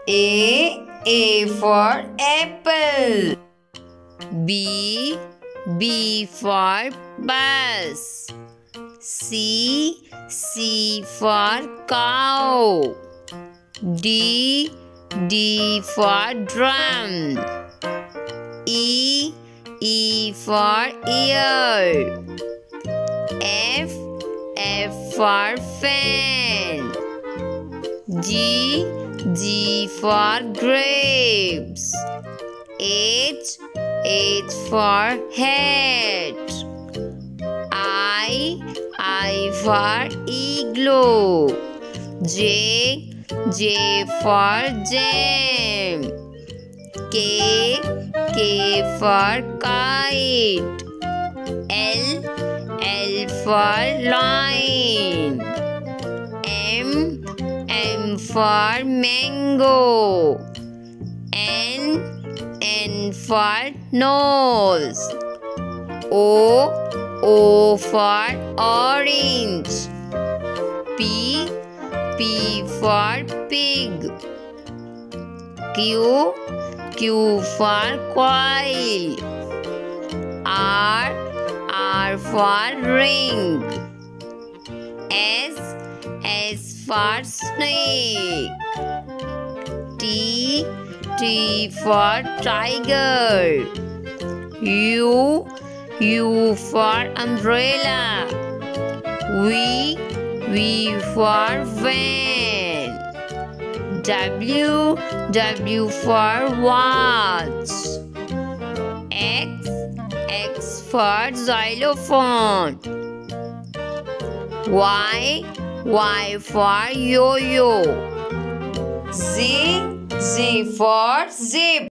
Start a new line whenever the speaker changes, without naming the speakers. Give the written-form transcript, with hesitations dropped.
A for apple. B for bus. C for cow. D for drum. E for ear. F for fan. G for grapes. H for hat. I for igloo. J for jam. K for kite. L for lion. M for mango. N for nose. O for orange. P for pig. Q for coil. R for ring. S for snake. T for tiger. U for umbrella. V for van. W for watch. X for xylophone. Y for yo-yo. Z for zip.